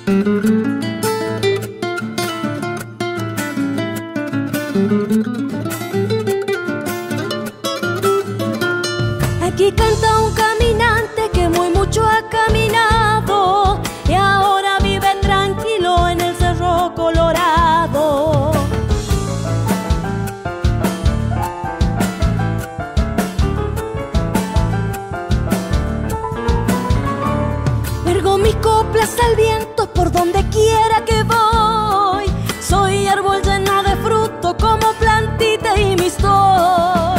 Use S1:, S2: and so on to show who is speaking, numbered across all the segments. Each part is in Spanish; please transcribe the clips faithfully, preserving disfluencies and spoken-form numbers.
S1: Aquí canta un caminante que muy mucho ha caminado y ahora vive tranquilo en el Cerro Colorado. Ergo mis coplas al viento por donde quiera que voy. Soy árbol lleno de fruto como plantita y mi sol.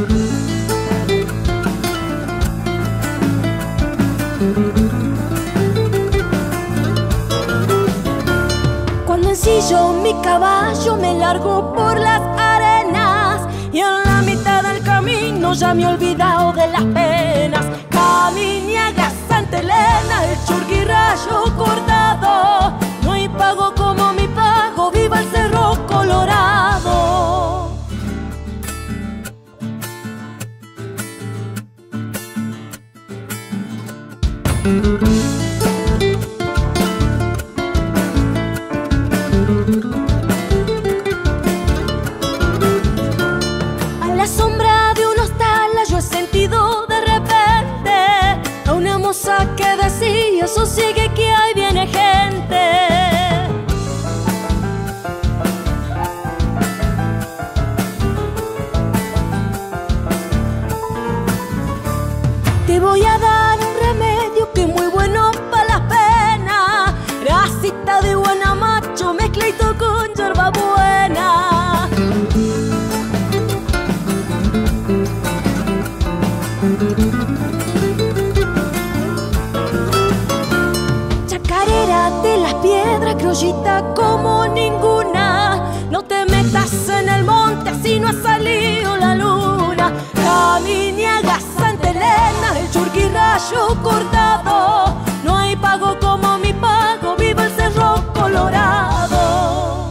S1: Cuando ensillo mi caballo me largo por las arenas y en la mitad del camino ya me he olvidado de las penas. Caminiaga, Santa Elena, el Churquirrayo cortado. No hay pago como mi pago, viva el Cerro Colorado. A la sombra de unos talas yo he sentido de repente a una moza que decía: sosigue que ahí viene gente. Te voy a dar un remedio que es muy bueno para las penas. Grasita de buena macho, mezcladito con yerba buena. Chacarera de las piedras, criollita como ninguna. No te metas en el monte, así no ha salido la luna. Caminiaga, Santa Elena, el Churquirrayo cortado. No hay pago como mi pago, viva el Cerro Colorado.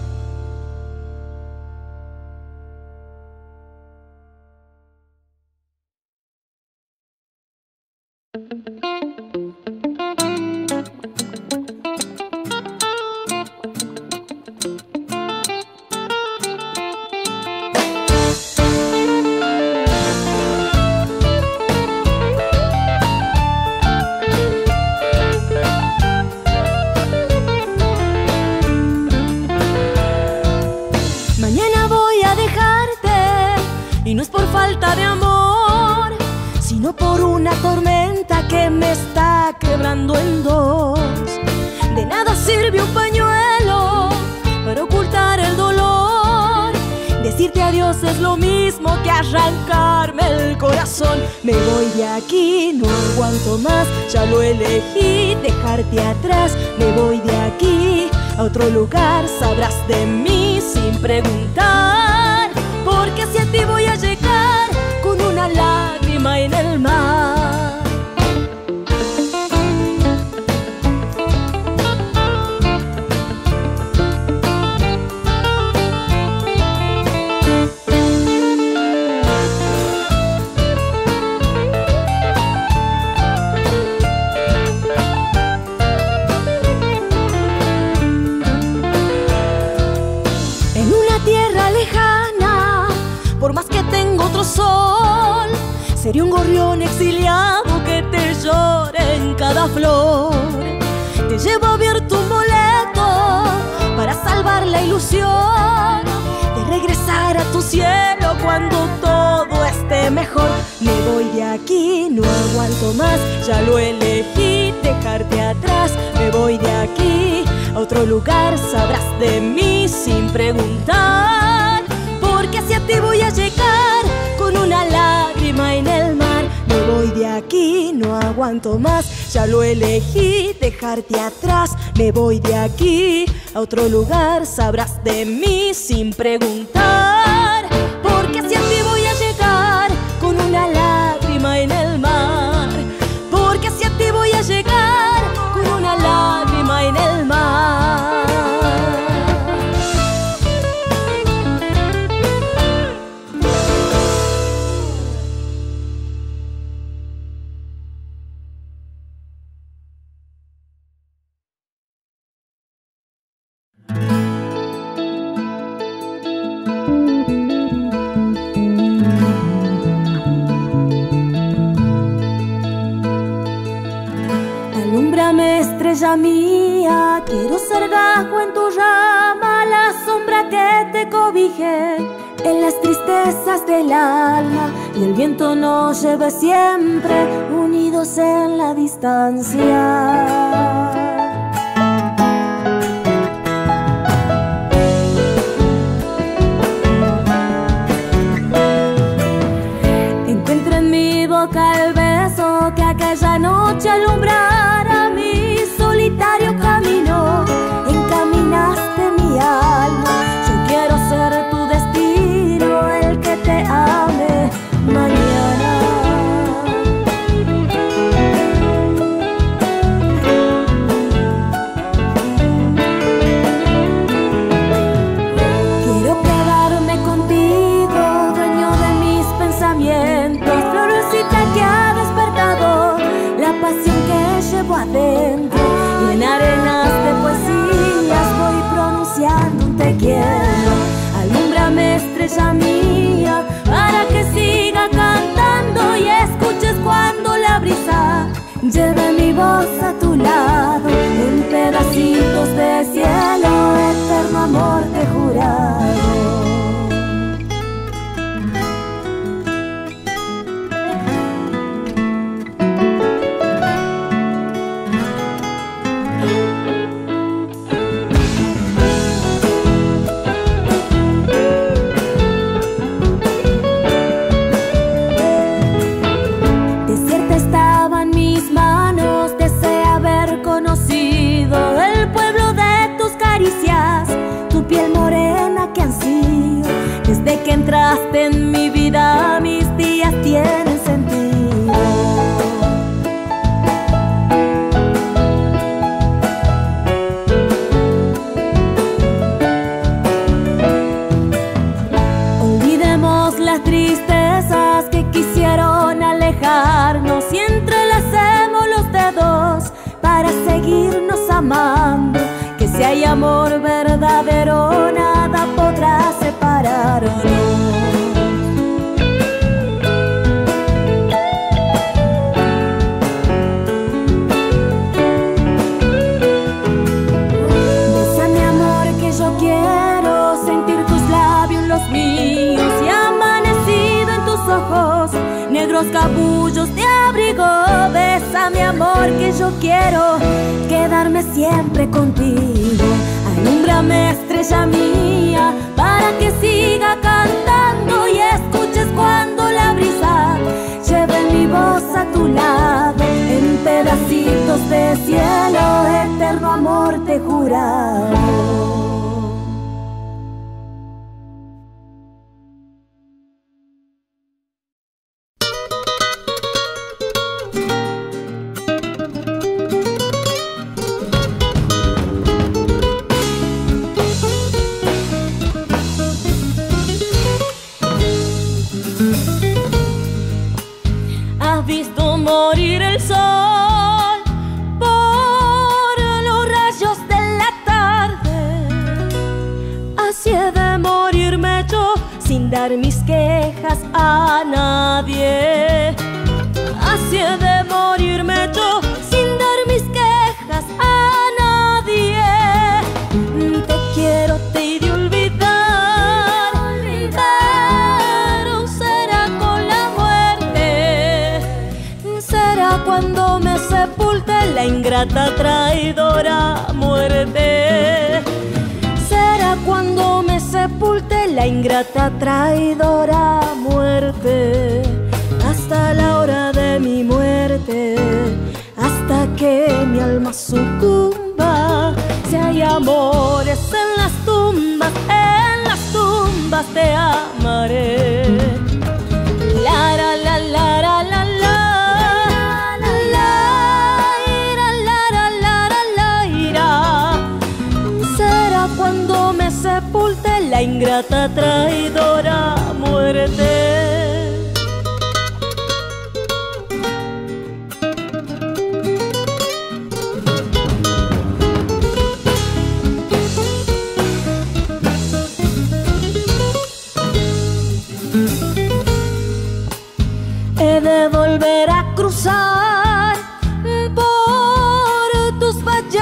S1: Mañana voy a dejarte y no es por falta de amor, sino por una tormenta que me está quebrando en dos. De nada sirve un pañuelo para ocultar el dolor. Decirte adiós es lo mismo que arrancarme el corazón. Me voy de aquí, no aguanto más, ya lo elegí, dejarte atrás. Me voy de aquí a otro lugar, sabrás de mí sin preguntar, porque hacia ti voy a llegar con una lágrima en el mar. Por más que tengo otro sol, sería un gorrión exiliado que te llore en cada flor. Te llevo abierto un boleto para salvar la ilusión de regresar a tu cielo cuando todo esté mejor. Me voy de aquí, no aguanto más, ya lo elegí, dejarte atrás. Me voy de aquí a otro lugar, sabrás de mí sin preguntar, porque hacia ti voy a llegar con una lágrima en el mar. Me voy de aquí, no aguanto más, ya lo elegí, dejarte atrás. Me voy de aquí a otro lugar, sabrás de mí sin preguntar, porque hacia ti voy a llegar con una lágrima en el mar, porque hacia ti voy a llegar con una lágrima en el mar. estrella mía, quiero ser gajo en tu rama, la sombra que te cobije en las tristezas del alma, y el viento nos lleve siempre unidos en la distancia. El beso que aquella noche alumbrara mi solitario camino, encaminaste mi alma. Yo quiero ser tu destino, el que te ame mañana. Quiero quedarme contigo, dueño de mis pensamientos, que ha despertado la pasión que llevo adentro, y en arenas de poesías voy pronunciando un te quiero. Alúmbrame, estrella mía, para que siga cantando y escuches cuando la brisa lleve mi voz a tu lado, en pedacitos de cielo, eterno amor te jurado. Desde que entraste en mi vida, mis días tienen sentido. Olvidemos las tristezas que quisieron alejarnos y entrelacemos los dedos para seguirnos amando. Que si hay amor verdadero, nada podrá separarnos. Besa mi amor que yo quiero sentir tus labios en los míos, y amanecido en tus ojos negros capullos de abrigo. Besa mi amor que yo quiero quedarme siempre contigo. Alúmbrame, estrella mía, para que siga cantando y escuches cuando la brisa lleve mi voz a tu lado, en pedacitos de cielo, eterno amor te jurado.
S2: Morir el sol por los rayos de la tarde. Así he de morirme yo, sin dar mis quejas a nadie. Así he de morirme yo, sin dar mis quejas a nadie. Te quiero, te he de olvidar, pero será con la muerte. Será cuando me sepulte la ingrata traidora muerte. Será cuando me sepulte la ingrata traidora muerte. Hasta la hora de mi muerte, hasta que mi alma sucumba. Si hay amores en las tumbas, en las tumbas te amaré. La la la la la la la. Cuando me sepulte la ingrata traidora muerte. He de volver a cruzar por tus valles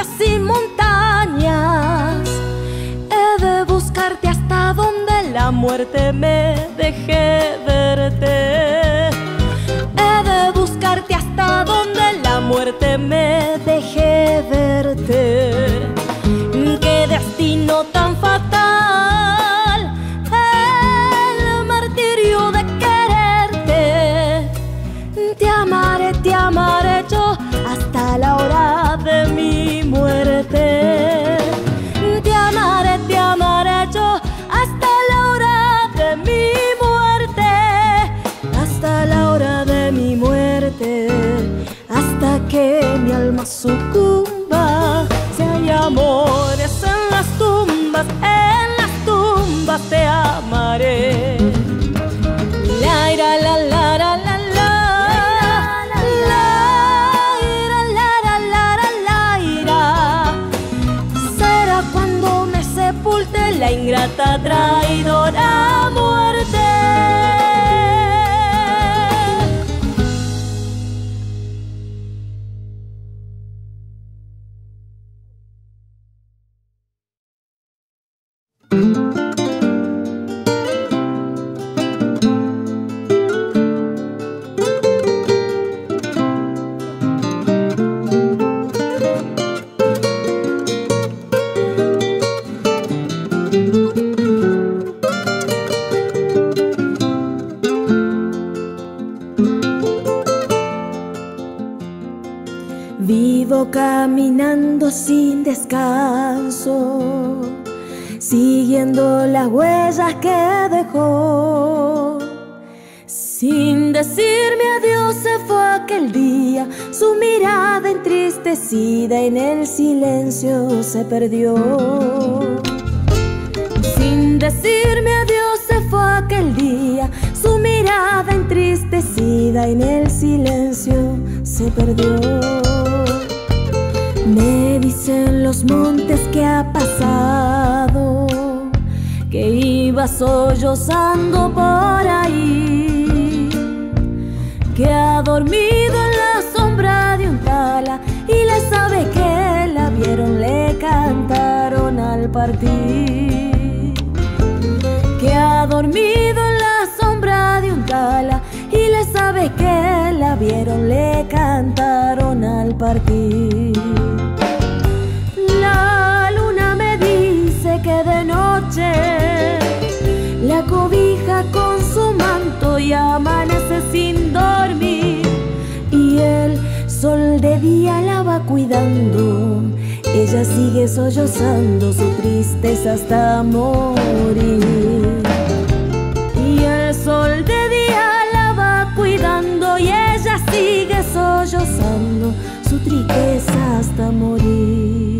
S2: muerte me deje verte. He de buscarte hasta donde la muerte me deje verte. Qué destino tan fatal, el martirio de quererte. Te amaré, te amaré yo hasta la hora de mi muerte. Te amaré, te amaré yo hasta la hora de mi muerte. Hasta la hora de mi muerte. Hasta que mi alma sucumba. Si hay amores en las tumbas, en las tumbas te amaré. La ira, la la la la. La ingrata traidora muerte. Vivo caminando sin descanso, siguiendo las huellas que dejó. Sin decirme adiós se fue aquel día, su mirada entristecida en el silencio se perdió. Sin decirme adiós se fue aquel día, su mirada entristecida en el silencio se perdió. Me dicen los montes que ha pasado, que iba sollozando por ahí, que ha dormido en la sombra de un tala y las aves que la vieron le cantaron al partir. Que ha dormido en la sombra de un tala y las aves que la vieron le cantaron al partir. La luna me dice que de noche la cobija con su manto y amanece sin dormir, y el sol de día la va cuidando. Ella sigue sollozando su tristeza hasta morir. Y el sol de día la va cuidando y ella sigue sollozando su tristeza hasta morir.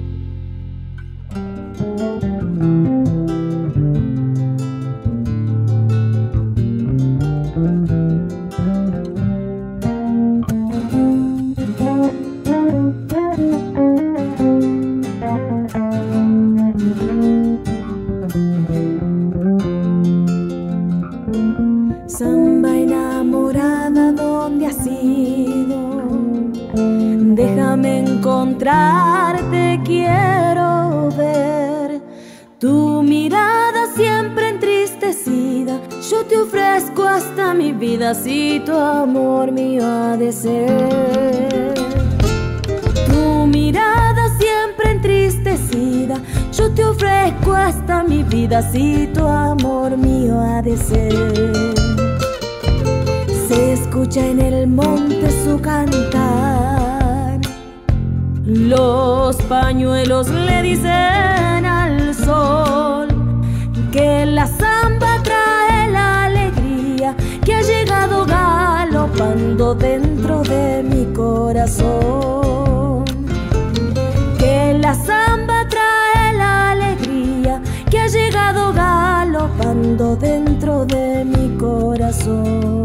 S2: Samba enamorada, ¿dónde has ido? Déjame encontrarte, quiero ver tu mirada siempre entristecida. Yo te ofrezco hasta mi vida si tu amor mío ha de ser. Tu mirada siempre entristecida, yo te ofrezco hasta mi vida si tu amor mío ha de ser. Se escucha en el monte su cantar, los pañuelos le dicen al sol que la samba trae la alegría que ha llegado galopando dentro de mi corazón. Que la samba trae la alegría que ha llegado galopando dentro de mi corazón.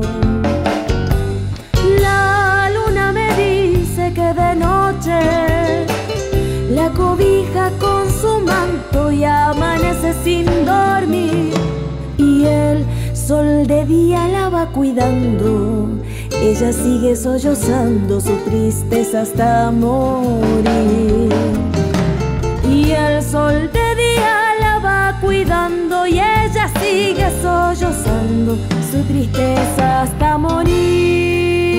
S2: La luna me dice que de noche la cobija con su manto y amanece sin dormir, y el sol de día la va cuidando. Ella sigue sollozando su tristeza hasta morir. Y el sol de día la va cuidando y ella sigue sollozando su tristeza hasta morir.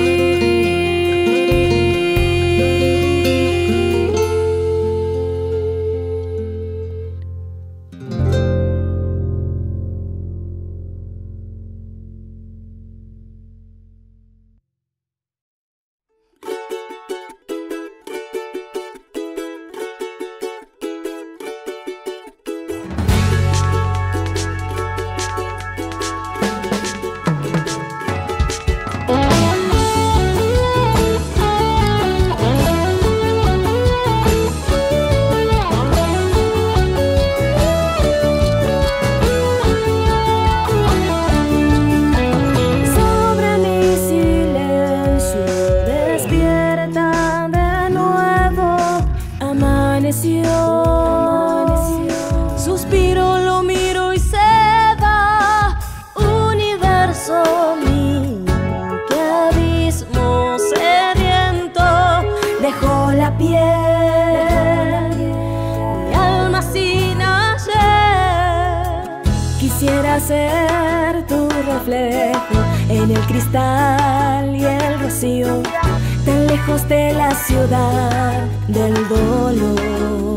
S1: Suspiro, lo miro y se va. Universo mío, qué abismo sediento.
S2: Dejó la piel,
S1: mi alma sin ayer.
S2: Quisiera ser tu reflejo en el cristal y el rocío, tan lejos de la ciudad del dolor.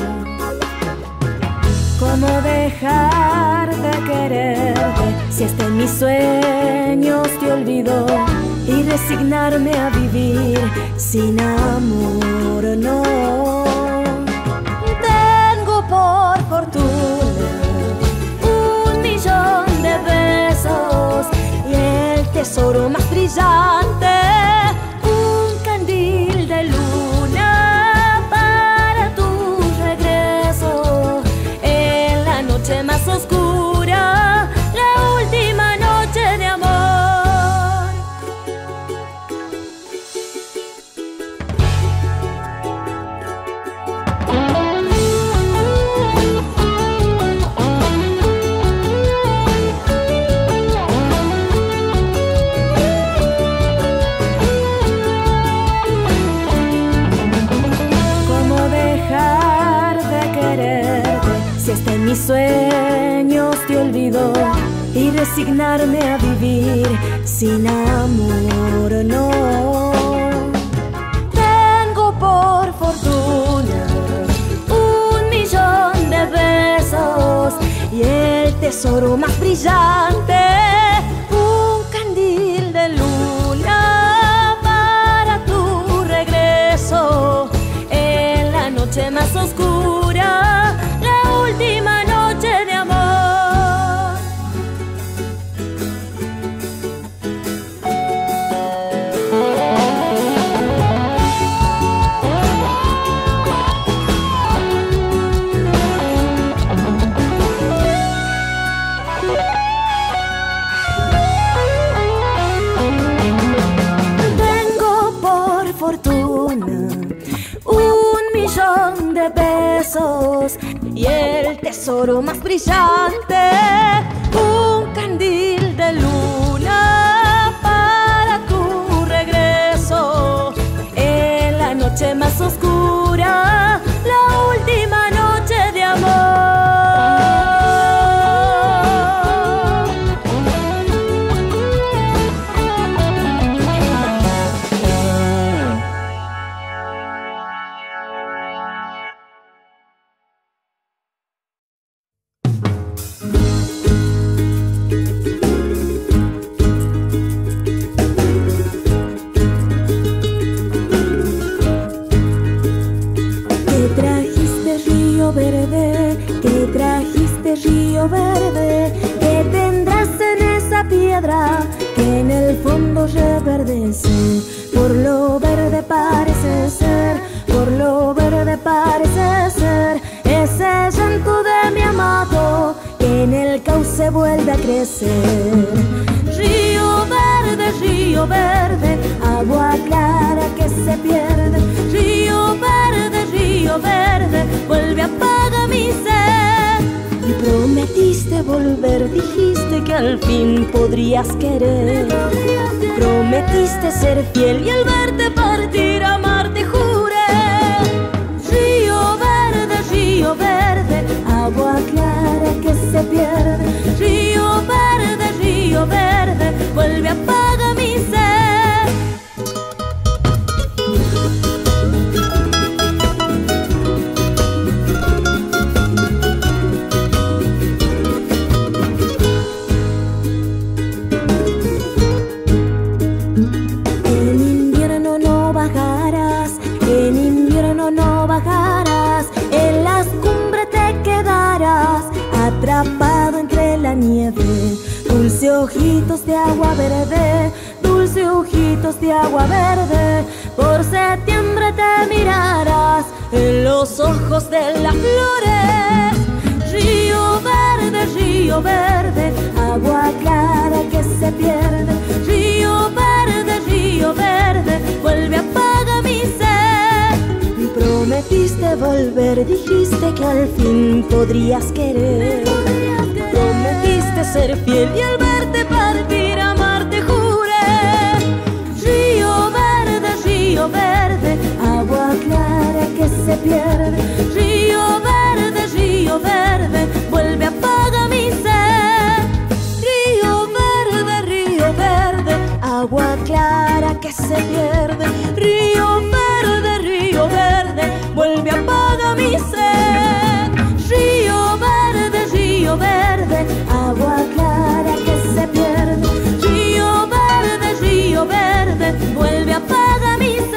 S2: ¿Cómo dejar de quererte si hasta en mis sueños te olvido? Y resignarme a vivir sin amor, no.
S1: Tengo por fortuna un millón de besos y el tesoro más brillante, un candil de luna para tu regreso en la noche más oscura, la última noche de amor.
S2: Hasta en mis sueños te olvido y resignarme a vivir sin amor, no.
S1: Tengo por fortuna un millón de besos y el tesoro más brillante, un candil de luna para tu regreso en la noche más oscura, última noche de amor.
S2: Tengo por fortuna un millón de besos
S1: y el tesoro más brillante, un candil de luna para tu regreso en la noche más oscura, la última noche de amor.
S2: Río verde, que tendrás en esa piedra que en el fondo reverdece. Por lo verde parece ser, por lo verde parece ser ese llanto de mi amado que en el cauce vuelve a crecer.
S1: Río verde, río verde,
S2: agua clara que se pierde.
S1: Río verde, río verde, vuelve apaga mi sed.
S2: Y prometiste volver, dijiste que al fin podrías querer.
S1: Prometiste ser fiel y al verte partir amarte juré. Río verde, río río verde, agua clara que se pierde. Río verde, río verde, vuelve, apaga mi sed. En invierno no bajarás, en invierno no bajarás, en las cumbres te quedarás, atrapado entre la nieve. Dulce ojitos de agua verde, dulce ojitos de agua verde, por septiembre te mirarás en los ojos de las flores. Río verde, río verde, agua clara que se pierde. Río verde, río verde, vuelve, apaga mi sed. Prometiste volver, dijiste que al fin podrías querer. Prometiste ser fiel y al verte partir, amarte juré. Río verde, río verde, agua clara que se pierde. Río verde, río verde, vuelve, apaga mi sed. Río verde, río verde, agua clara que se pierde. Río verde, río verde, vuelve, apaga mi sed. Río verde, río verde, agua clara que se pierde. Río verde, río verde, vuelve, apaga mi sed.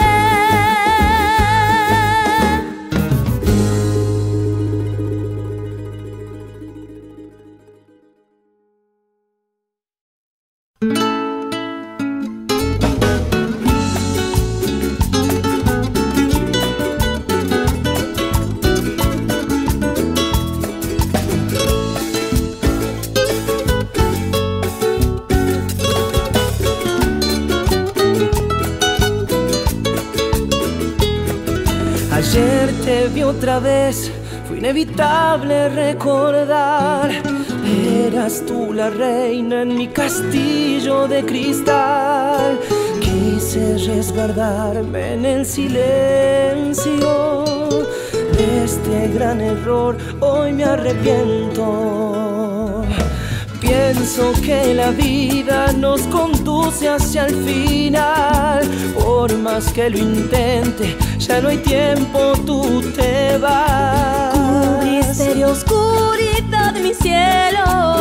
S3: Ayer te vi otra vez, fue inevitable recordar. Eras tú la reina en mi castillo de cristal. Quise resguardarme en el silencio de este gran error, hoy me arrepiento. Pienso que la vida nos conduce hacia el final. Por más que lo intente, ya no hay tiempo, tú te vas.
S1: Cubriste de oscuridad mi cielo,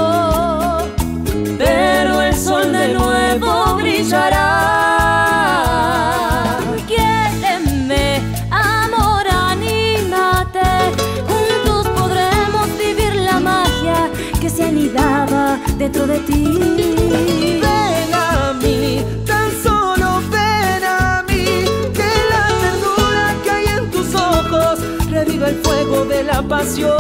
S1: pero el sol de nuevo brillará. Quiéreme, amor, anímate, juntos podremos vivir la magia que se anidaba dentro de ti.
S3: Ven a mí, tan solo ven a mí, que la ternura que hay en tus ojos reviva el fuego de la pasión.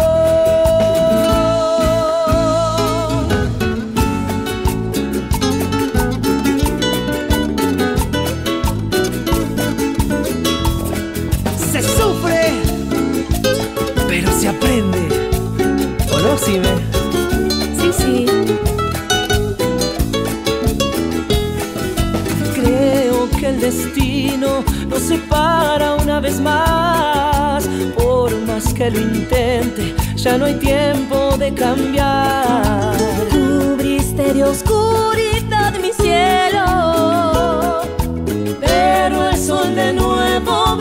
S3: Se sufre, pero se aprende. ¿O no, Sime?
S1: Sí, sí.
S3: Creo que el destino nos separa una vez más. Por más que lo intente, ya no hay tiempo de cambiar.
S1: Cubriste de oscuridad mi cielo, pero el sol de nuevo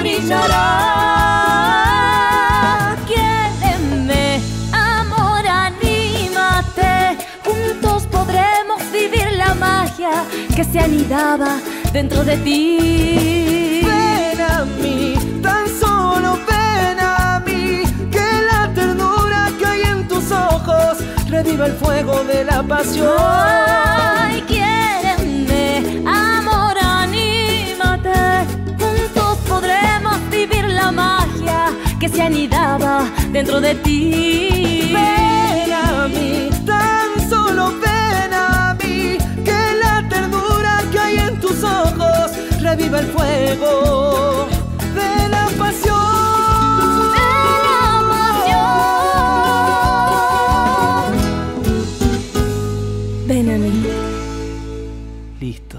S1: brillará. Quiéreme, amor, anímate, juntos podremos vivir la magia que se anidaba dentro de ti.
S3: Ven a mí, tan solo ven a mí, que la ternura que hay en tus ojos reviva el fuego de la pasión.
S1: Ay, quiéreme, amor, anímate, juntos podremos vivir la magia que se anidaba dentro de ti.
S3: Ven a mí, tan solo ven a mí, que la ternura que hay en tus ojos reviva el fuego de la pasión.
S1: Ven a mí.
S3: Listo.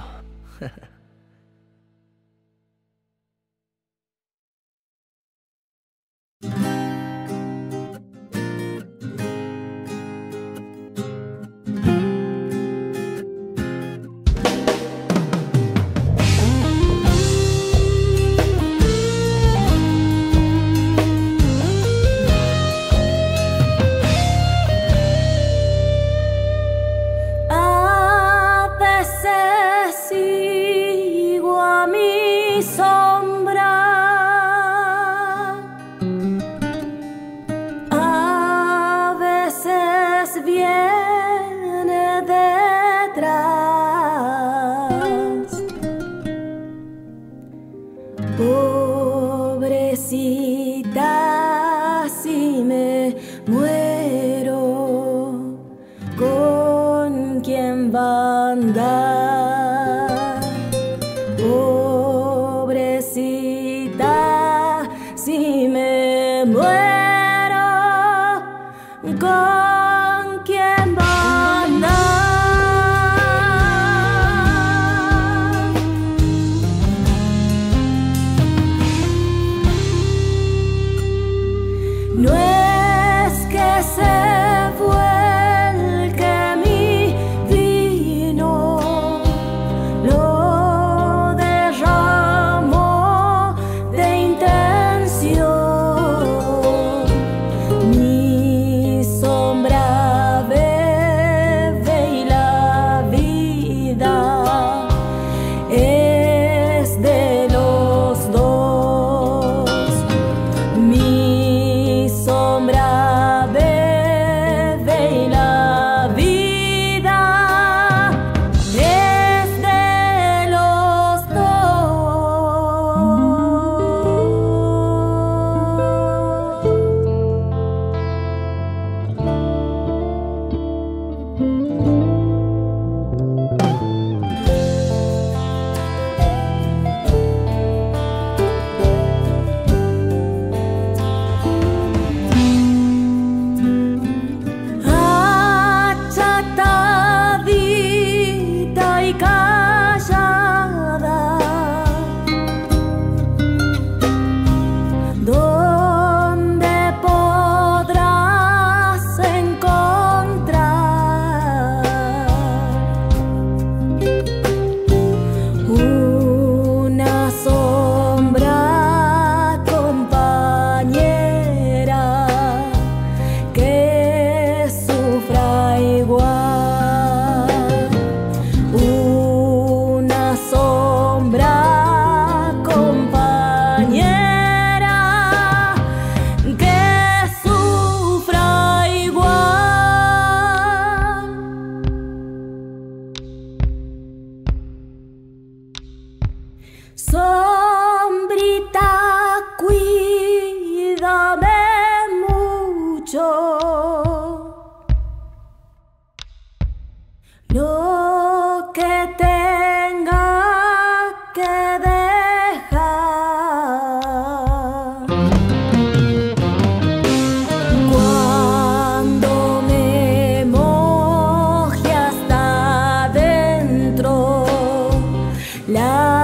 S1: Sombrita, cuídame mucho. Lo que tenga que dejar. Cuando me moje hasta adentro, la